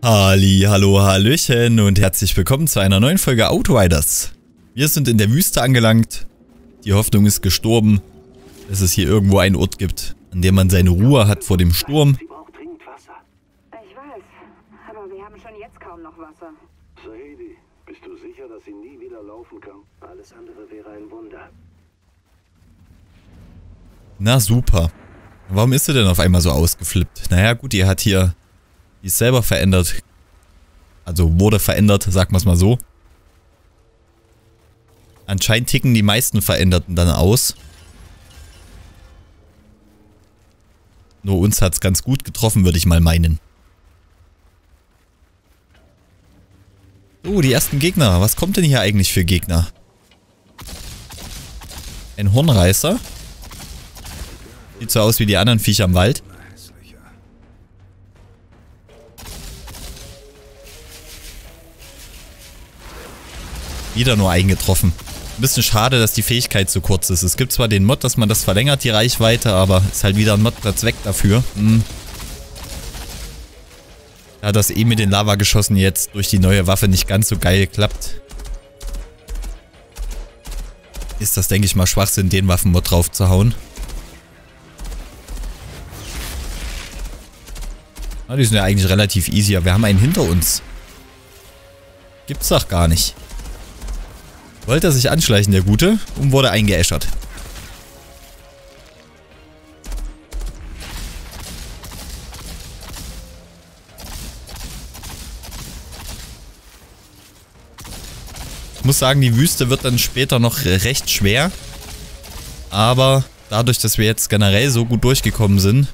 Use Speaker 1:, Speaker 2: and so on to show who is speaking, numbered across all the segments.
Speaker 1: Halli, hallo, hallöchen und herzlich willkommen zu einer neuen Folge Outriders. Wir sind in der Wüste angelangt. Die Hoffnung ist gestorben, dass es hier irgendwo einen Ort gibt, an dem man seine Ruhe hat vor dem Sturm.
Speaker 2: Sie braucht dringend Wasser.
Speaker 3: Ich weiß, aber wir haben schon jetzt kaum noch Wasser.
Speaker 2: Saidi, bist du sicher, dass sie nie wieder laufen kann? Alles andere wäre ein Wunder.
Speaker 1: Na super. Warum ist sie denn auf einmal so ausgeflippt? Naja gut, die ist selber verändert. Also wurde verändert, sagen wir es mal so. Anscheinend ticken die meisten Veränderten dann aus. Nur uns hat es ganz gut getroffen, würde ich mal meinen. Oh, die ersten Gegner. Was kommt denn hier eigentlich für Gegner? Ein Hornreißer. Sieht so aus wie die anderen Viecher im Wald. Wieder nur eingetroffen. Ein bisschen schade, dass die Fähigkeit so kurz ist. Es gibt zwar den Mod, dass man das verlängert, die Reichweite, aber ist halt wieder ein Modplatz weg dafür. Da das mit den Lavageschossen jetzt durch die neue Waffe nicht ganz so geil klappt, ist das, denke ich mal, Schwachsinn, den Waffenmod drauf zu hauen. Na, die sind ja eigentlich relativ easy, aber wir haben einen hinter uns. Gibt's doch gar nicht. Wollte er sich anschleichen, der Gute, und wurde eingeäschert. Ich muss sagen, die Wüste wird dann später noch recht schwer. Aber dadurch, dass wir jetzt generell so gut durchgekommen sind,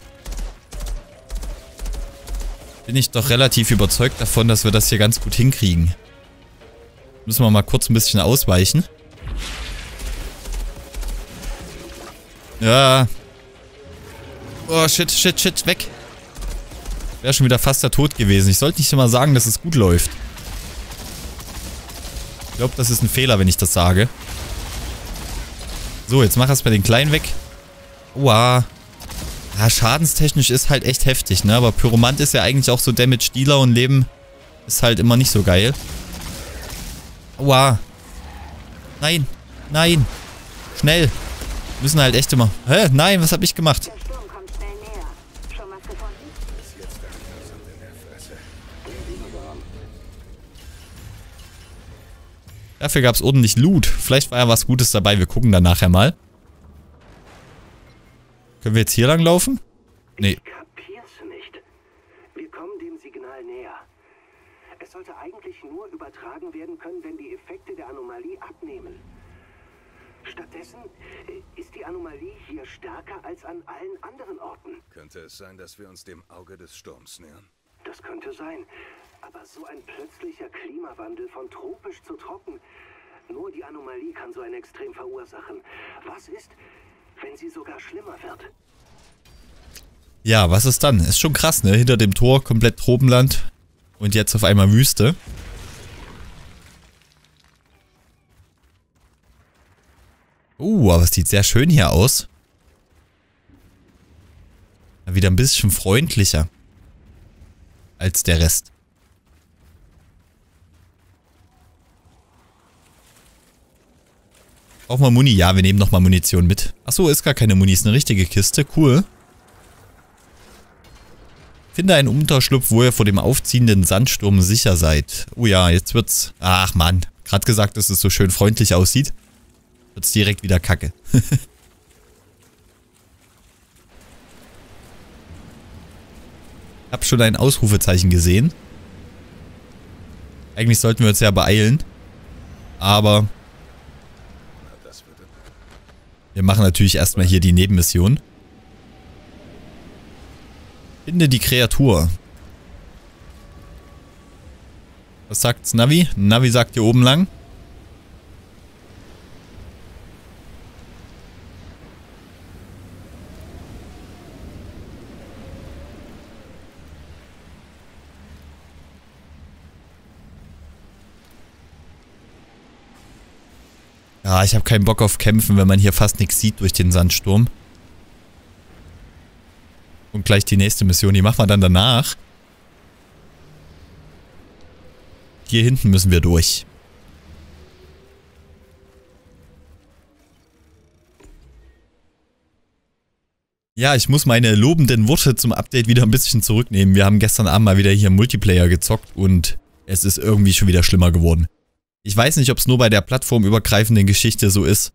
Speaker 1: bin ich doch relativ überzeugt davon, dass wir das hier ganz gut hinkriegen. Müssen wir mal kurz ein bisschen ausweichen. Ja. Oh, shit, shit, shit, weg. Wäre schon wieder fast der Tod gewesen. Ich sollte nicht immer sagen, dass es gut läuft. Ich glaube, das ist ein Fehler, wenn ich das sage. So, jetzt mach erstmal den Kleinen weg. Uah. Ja, schadenstechnisch ist halt echt heftig, ne? Aber Pyromant ist ja eigentlich auch so Damage-Dealer und Leben ist halt immer nicht so geil. Aua. Nein. Nein. Schnell. Wir müssen halt echt immer... Hä? Nein, was hab ich gemacht?
Speaker 3: Der Sturm kommt schnell näher. Schon was gefunden?
Speaker 1: Dafür gab es ordentlich Loot. Vielleicht war ja was Gutes dabei. Wir gucken dann nachher mal. Können wir jetzt hier lang laufen? Nee.
Speaker 2: Ich kapier's nicht. Wir kommen dem Signal näher. Es sollte eigentlich nur übertragen werden können, wenn die Effekte der Anomalie abnehmen. Stattdessen ist die Anomalie hier stärker als an allen anderen Orten.
Speaker 4: Könnte es sein, dass wir uns dem Auge des Sturms nähern?
Speaker 2: Das könnte sein. Aber so ein plötzlicher Klimawandel von tropisch zu trocken. Nur die Anomalie kann so ein Extrem verursachen. Was ist, wenn sie sogar schlimmer wird?
Speaker 1: Ja, was ist dann? Ist schon krass, ne? Hinter dem Tor komplett Tropenland. Und jetzt auf einmal Wüste. Aber es sieht sehr schön hier aus. Wieder ein bisschen freundlicher. Als der Rest. Brauchen wir Muni? Ja, wir nehmen nochmal Munition mit. Achso, ist gar keine Muni, ist eine richtige Kiste. Cool. Finde einen Unterschlupf, wo ihr vor dem aufziehenden Sandsturm sicher seid. Oh ja, jetzt wird's... Ach Mann, gerade gesagt, dass es so schön freundlich aussieht. Wird's direkt wieder kacke. Hab schon ein Ausrufezeichen gesehen. Eigentlich sollten wir uns ja beeilen. Aber... wir machen natürlich erstmal hier die Nebenmission. Finde die Kreatur. Was sagt's Navi? Navi sagt hier oben lang. Ja, ich habe keinen Bock auf Kämpfen, wenn man hier fast nichts sieht durch den Sandsturm. Und gleich die nächste Mission, die machen wir dann danach. Hier hinten müssen wir durch. Ja, ich muss meine lobenden Worte zum Update wieder ein bisschen zurücknehmen. Wir haben gestern Abend mal wieder hier Multiplayer gezockt und es ist irgendwie schon wieder schlimmer geworden. Ich weiß nicht, ob es nur bei der plattformübergreifenden Geschichte so ist.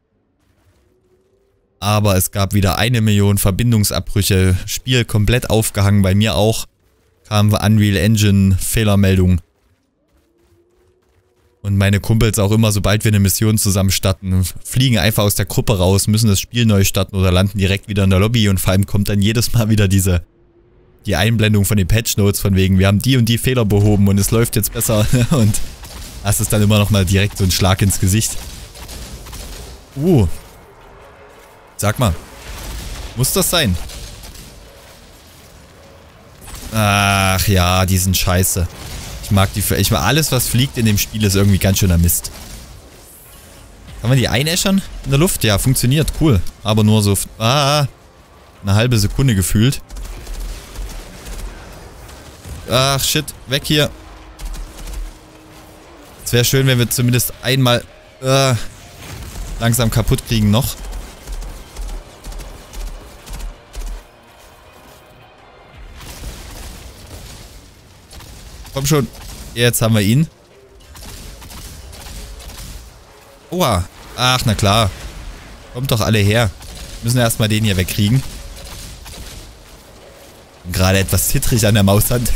Speaker 1: Aber es gab wieder 1 Million Verbindungsabbrüche, Spiel komplett aufgehangen, bei mir auch. Kam Unreal Engine Fehlermeldung. Und meine Kumpels auch immer, sobald wir eine Mission zusammen starten, fliegen einfach aus der Gruppe raus, müssen das Spiel neu starten oder landen direkt wieder in der Lobby. Und vor allem kommt dann jedes Mal wieder die Einblendung von den Patch Notes von wegen, wir haben die und die Fehler behoben und es läuft jetzt besser. Und das ist dann immer noch mal direkt so ein Schlag ins Gesicht. Sag mal, muss das sein? Ach ja, die sind scheiße. Ich mag alles, was fliegt in dem Spiel, ist irgendwie ganz schöner Mist. Kann man die einäschern in der Luft? Ja, funktioniert, cool. Aber nur so, eine halbe Sekunde gefühlt. Ach, shit, weg hier. Es wäre schön, wenn wir zumindest einmal langsam kaputt kriegen noch. Komm schon. Jetzt haben wir ihn. Oha. Ach, na klar. Kommt doch alle her. Müssen erstmal den hier wegkriegen. Bin gerade etwas zittrig an der Maushand.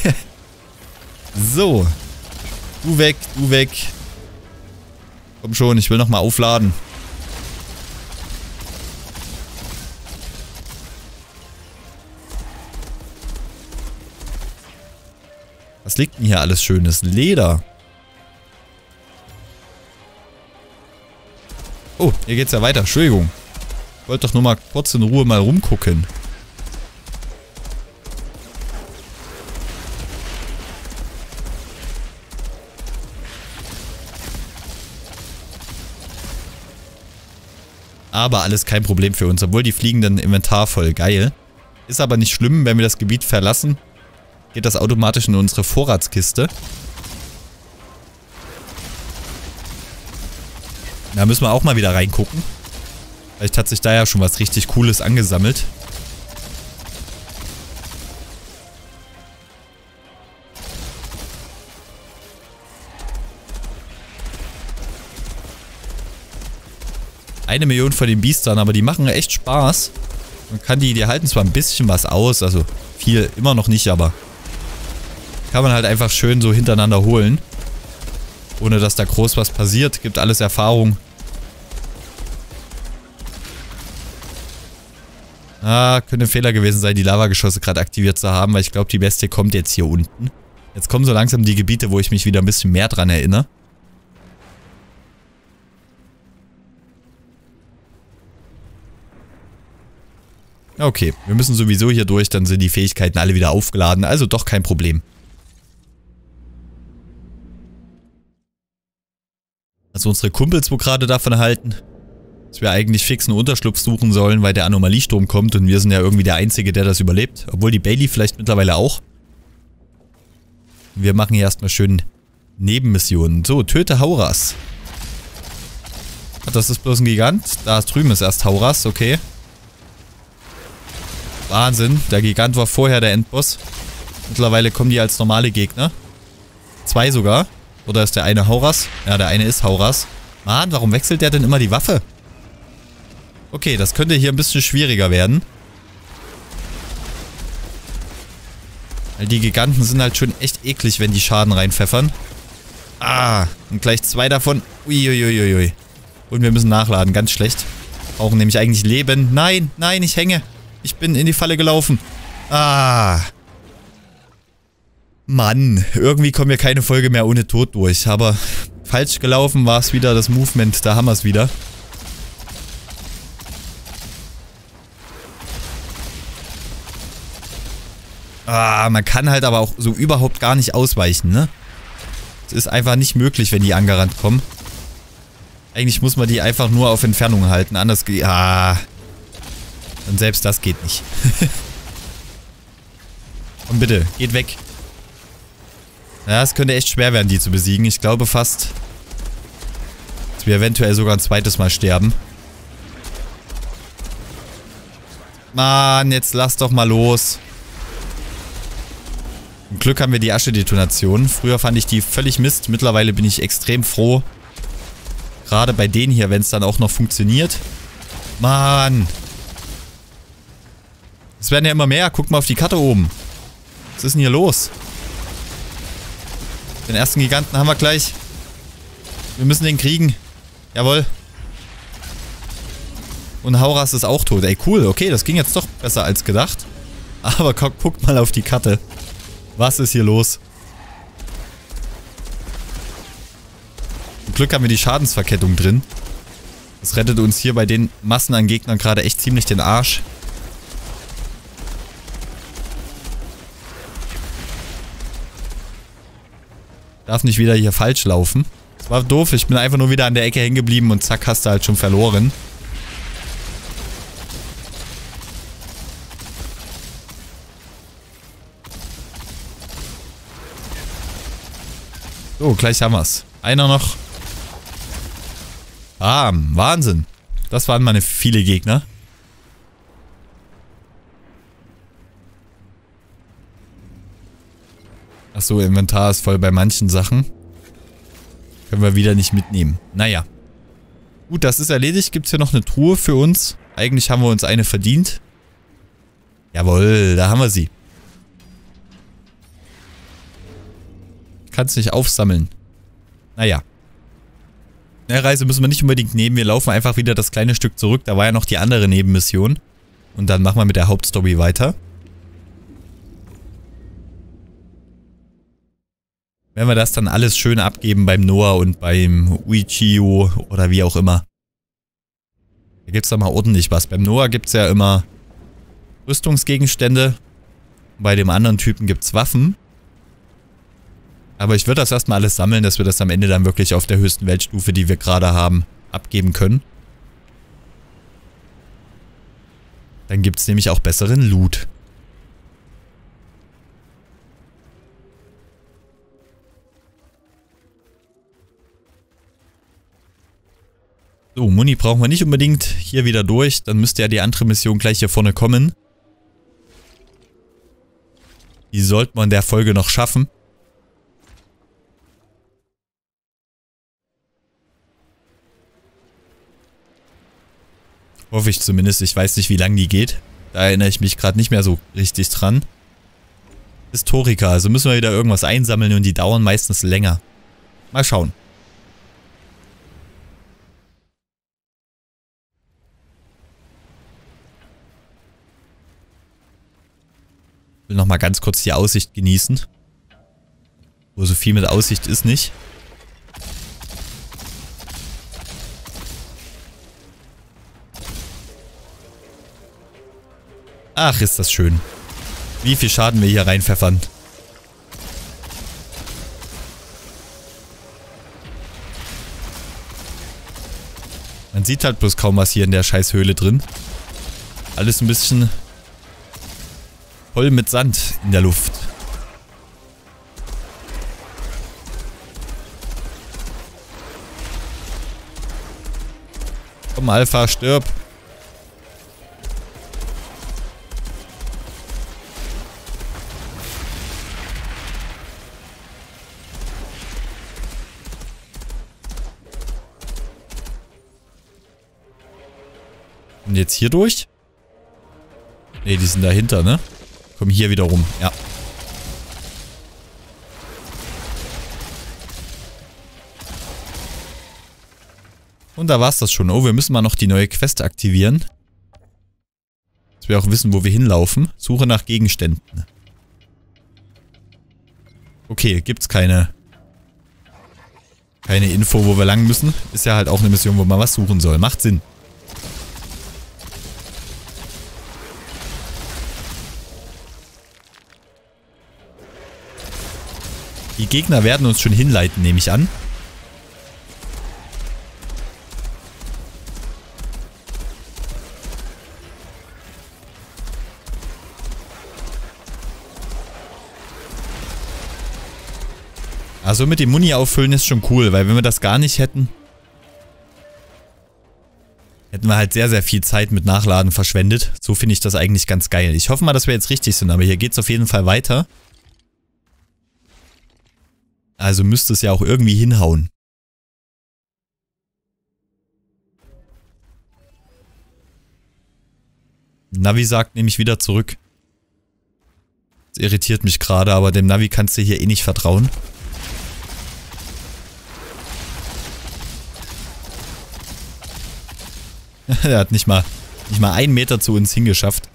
Speaker 1: So. Du weg, du weg. Komm schon, ich will nochmal aufladen. Was liegt denn hier alles Schönes? Leder. Oh, hier geht's ja weiter. Entschuldigung. Ich wollte doch nur mal kurz in Ruhe mal rumgucken. Aber alles kein Problem für uns, obwohl die fliegenden Inventar voll geil. Ist aber nicht schlimm, wenn wir das Gebiet verlassen. Geht das automatisch in unsere Vorratskiste. Da müssen wir auch mal wieder reingucken. Vielleicht hat sich da ja schon was richtig Cooles angesammelt. Eine Million von den Biestern, aber die machen echt Spaß. Man kann die halten zwar ein bisschen was aus, also viel immer noch nicht, aber kann man halt einfach schön so hintereinander holen. Ohne dass da groß was passiert. Gibt alles Erfahrung. Könnte ein Fehler gewesen sein, die Lavageschosse gerade aktiviert zu haben, weil ich glaube, die Bestie kommt jetzt hier unten. Jetzt kommen so langsam die Gebiete, wo ich mich wieder ein bisschen mehr dran erinnere. Okay, wir müssen sowieso hier durch, dann sind die Fähigkeiten alle wieder aufgeladen, also doch kein Problem. Also unsere Kumpels, wo gerade davon halten, dass wir eigentlich fix einen Unterschlupf suchen sollen, weil der Anomaliesturm kommt und wir sind ja irgendwie der Einzige, der das überlebt. Obwohl die Bailey vielleicht mittlerweile auch. Wir machen hier erstmal schön Nebenmissionen. So, töte Hauras. Ach, das ist bloß ein Gigant. Da drüben ist erst Hauras, okay. Wahnsinn, der Gigant war vorher der Endboss. Mittlerweile kommen die als normale Gegner. 2 sogar. Oder ist der eine Hauras? Ja, der eine ist Hauras. Mann, warum wechselt der denn immer die Waffe? Okay, das könnte hier ein bisschen schwieriger werden. Weil die Giganten sind halt schon echt eklig, wenn die Schaden reinpfeffern. Und gleich 2 davon. Uiuiuiui. Und wir müssen nachladen, ganz schlecht. Brauchen nämlich eigentlich Leben. Nein, nein, ich hänge. Ich bin in die Falle gelaufen. Mann, irgendwie kommen wir keine Folge mehr ohne Tod durch. Aber falsch gelaufen war es wieder, das Movement, da haben wir es wieder. Man kann halt aber auch so überhaupt gar nicht ausweichen, ne? Es ist einfach nicht möglich, wenn die angerannt kommen. Eigentlich muss man die einfach nur auf Entfernung halten, anders geht... Und selbst das geht nicht. Und bitte, geht weg. Ja, es könnte echt schwer werden, die zu besiegen. Ich glaube fast, dass wir eventuell sogar ein zweites Mal sterben. Mann, jetzt lass doch mal los. Zum Glück haben wir die Asche-Detonation. Früher fand ich die völlig Mist. Mittlerweile bin ich extrem froh. Gerade bei denen hier, wenn es dann auch noch funktioniert. Mann. Es werden ja immer mehr. Guck mal auf die Karte oben. Was ist denn hier los? Den ersten Giganten haben wir gleich. Wir müssen den kriegen. Jawohl. Und Hauras ist auch tot. Ey, cool. Okay, das ging jetzt doch besser als gedacht. Aber guckt mal auf die Karte. Was ist hier los? Zum Glück haben wir die Schadensverkettung drin. Das rettet uns hier bei den Massen an Gegnern gerade echt ziemlich den Arsch. Darf nicht wieder hier falsch laufen. Das war doof. Ich bin einfach nur wieder an der Ecke hängen geblieben und zack, hast du halt schon verloren. So, gleich haben wir's. Einer noch. Ah, Wahnsinn. Das waren meine viele Gegner. Achso, Inventar ist voll bei manchen Sachen. Können wir wieder nicht mitnehmen. Naja. Gut, das ist erledigt. Gibt es hier noch eine Truhe für uns? Eigentlich haben wir uns eine verdient. Jawohl, da haben wir sie. Kannst nicht aufsammeln. Naja. In der Reise müssen wir nicht unbedingt nehmen. Wir laufen einfach wieder das kleine Stück zurück. Da war ja noch die andere Nebenmission. Und dann machen wir mit der Hauptstory weiter. Wenn wir das dann alles schön abgeben beim Noah und beim Uichio oder wie auch immer. Da gibt es doch mal ordentlich was. Beim Noah gibt es ja immer Rüstungsgegenstände. Bei dem anderen Typen gibt es Waffen. Aber ich würde das erstmal alles sammeln, dass wir das am Ende dann wirklich auf der höchsten Weltstufe, die wir gerade haben, abgeben können. Dann gibt es nämlich auch besseren Loot. So, Muni brauchen wir nicht unbedingt hier wieder durch. Dann müsste ja die andere Mission gleich hier vorne kommen. Die sollte man in der Folge noch schaffen. Hoffe ich zumindest. Ich weiß nicht, wie lang die geht. Da erinnere ich mich gerade nicht mehr so richtig dran. Historiker. Also müssen wir wieder irgendwas einsammeln und die dauern meistens länger. Mal schauen. Ich will nochmal ganz kurz die Aussicht genießen. Wo so viel mit Aussicht ist nicht. Ach, ist das schön. Wie viel Schaden wir hier reinpfeffern. Man sieht halt bloß kaum was hier in der scheiß Höhle drin. Alles ein bisschen voll mit Sand in der Luft. Komm, Alpha, stirb. Und jetzt hier durch? Ne, die sind dahinter, ne? Kommen hier wieder rum, ja. Und da war's das schon. Oh, wir müssen mal noch die neue Quest aktivieren. Dass wir auch wissen, wo wir hinlaufen. Suche nach Gegenständen. Okay, gibt's keine Info, wo wir lang müssen. Ist ja halt auch eine Mission, wo man was suchen soll. Macht Sinn. Die Gegner werden uns schon hinleiten, nehme ich an. Also mit dem Muni auffüllen ist schon cool, weil wenn wir das gar nicht hätten, hätten wir halt sehr, sehr viel Zeit mit Nachladen verschwendet. So finde ich das eigentlich ganz geil. Ich hoffe mal, dass wir jetzt richtig sind, aber hier geht es auf jeden Fall weiter. Also müsste es ja auch irgendwie hinhauen. Navi sagt nämlich wieder zurück. Das irritiert mich gerade, aber dem Navi kannst du hier eh nicht vertrauen. Er hat nicht mal 1 Meter zu uns hingeschafft.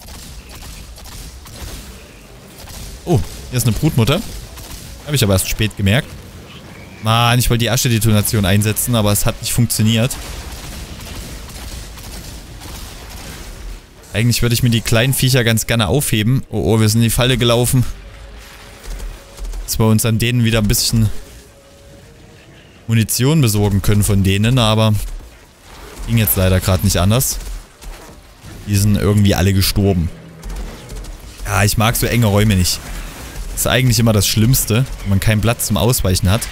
Speaker 1: Oh, hier ist eine Brutmutter. Habe ich aber erst spät gemerkt. Mann, ich wollte die Aschedetonation einsetzen, aber es hat nicht funktioniert. Eigentlich würde ich mir die kleinen Viecher ganz gerne aufheben. Oh, oh, wir sind in die Falle gelaufen. Dass wir uns an denen wieder ein bisschen Munition besorgen können von denen, aber ging jetzt leider gerade nicht anders. Die sind irgendwie alle gestorben. Ja, ich mag so enge Räume nicht. Das ist eigentlich immer das Schlimmste, wenn man keinen Platz zum Ausweichen hat.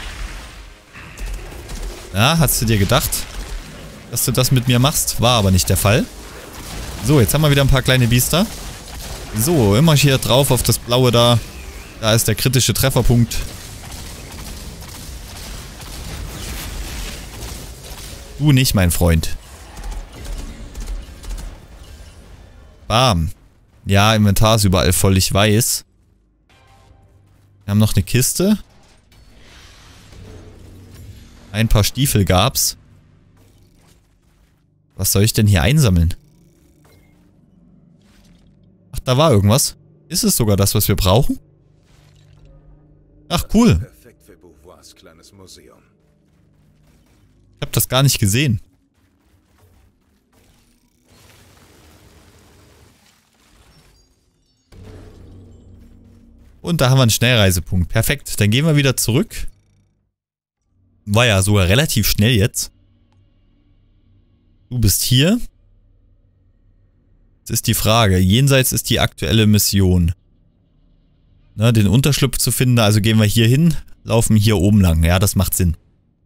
Speaker 1: Ja, hast du dir gedacht, dass du das mit mir machst? War aber nicht der Fall. So, jetzt haben wir wieder ein paar kleine Biester. So, immer hier drauf auf das Blaue da. Da ist der kritische Trefferpunkt. Du nicht, mein Freund. Bam. Ja, Inventar ist überall voll, ich weiß. Wir haben noch eine Kiste. Ein paar Stiefel gab's. Was soll ich denn hier einsammeln? Ach, da war irgendwas. Ist es sogar das, was wir brauchen? Ach, cool.
Speaker 4: Perfekt für Beauvoirs kleines Museum.
Speaker 1: Ich hab das gar nicht gesehen. Und da haben wir einen Schnellreisepunkt. Perfekt. Dann gehen wir wieder zurück. War ja sogar relativ schnell jetzt. Du bist hier. Jetzt ist die Frage. Jenseits ist die aktuelle Mission. Na, den Unterschlupf zu finden. Also gehen wir hier hin, laufen hier oben lang. Ja, das macht Sinn.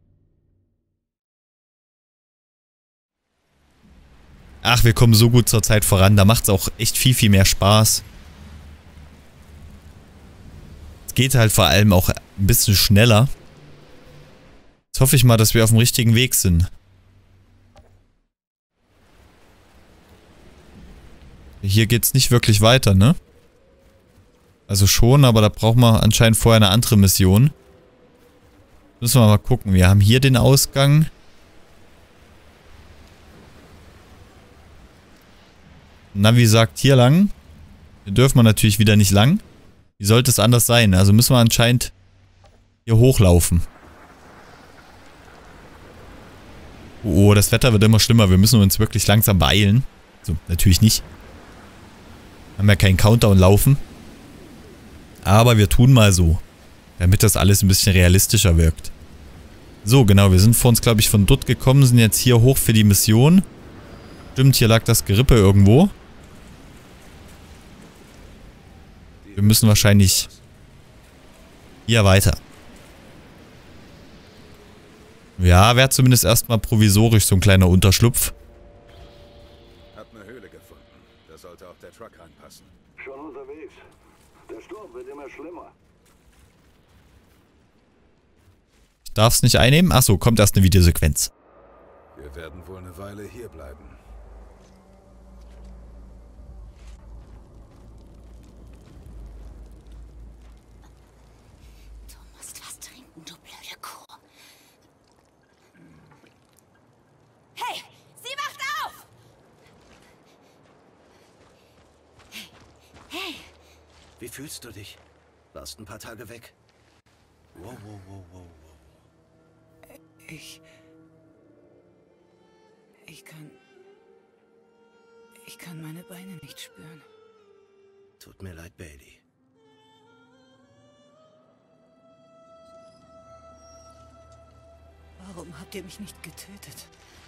Speaker 1: Ach, wir kommen so gut zur Zeit voran. Da macht es auch echt viel, viel mehr Spaß. Es geht halt vor allem auch ein bisschen schneller. Jetzt hoffe ich mal, dass wir auf dem richtigen Weg sind. Hier geht's nicht wirklich weiter, ne? Also schon, aber da brauchen wir anscheinend vorher eine andere Mission. Müssen wir mal gucken. Wir haben hier den Ausgang. Navi sagt hier lang. Hier dürfen wir natürlich wieder nicht lang. Wie sollte es anders sein? Also müssen wir anscheinend hier hochlaufen. Oh, das Wetter wird immer schlimmer. Wir müssen uns wirklich langsam beeilen. So, natürlich nicht. Haben ja keinen Countdown laufen. Aber wir tun mal so. Damit das alles ein bisschen realistischer wirkt. So, genau. Wir sind vor uns, glaube ich, von dort gekommen. Sind jetzt hier hoch für die Mission. Stimmt, hier lag das Gerippe irgendwo. Wir müssen wahrscheinlich hier weiter. Ja, wäre zumindest erstmal provisorisch so ein kleiner Unterschlupf.
Speaker 4: Hab eine Höhle gefunden. Da sollte auch der Truck reinpassen.
Speaker 2: Schon unterwegs. Der Sturm wird immer schlimmer.
Speaker 1: Ich darf es nicht einnehmen. Achso, kommt erst eine Videosequenz.
Speaker 4: Wir werden wohl eine Weile hier bleiben.
Speaker 5: Du musst was trinken, du blöde Kuh. Hey, sie wacht auf! Hey.
Speaker 2: Wie fühlst du dich? Warst ein paar Tage weg. Wow, wow, wow, wow, wow.
Speaker 6: Ich kann meine Beine nicht spüren.
Speaker 2: Tut mir leid, Bailey.
Speaker 6: Warum habt ihr mich nicht getötet?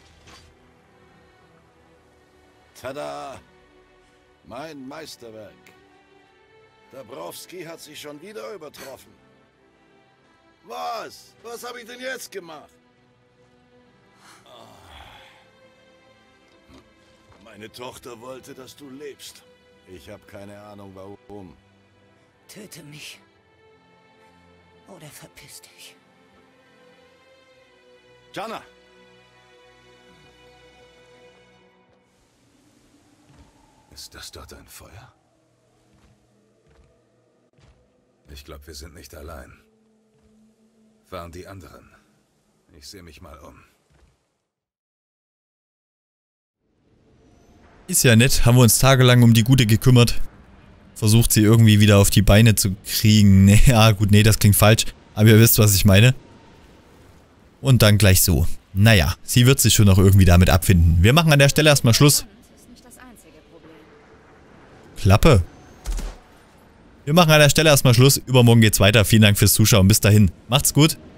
Speaker 7: Tada! Mein Meisterwerk. Dabrowski hat sich schon wieder übertroffen. Was? Was habe ich denn jetzt gemacht? Meine Tochter wollte, dass du lebst. Ich habe keine Ahnung, warum.
Speaker 6: Töte mich. Oder verpiss dich.
Speaker 7: Jana! Ist das dort ein Feuer? Ich glaube, wir sind nicht allein. Waren die anderen. Ich sehe mich mal um.
Speaker 1: Ist ja nett, haben wir uns tagelang um die Gute gekümmert. Versucht sie irgendwie wieder auf die Beine zu kriegen. Ja gut, nee, das klingt falsch. Aber ihr wisst, was ich meine. Und dann gleich so. Naja, sie wird sich schon noch irgendwie damit abfinden. Wir machen an der Stelle erstmal Schluss. Klappe. Wir machen an der Stelle erstmal Schluss. Übermorgen geht's weiter. Vielen Dank fürs Zuschauen. Bis dahin. Macht's gut.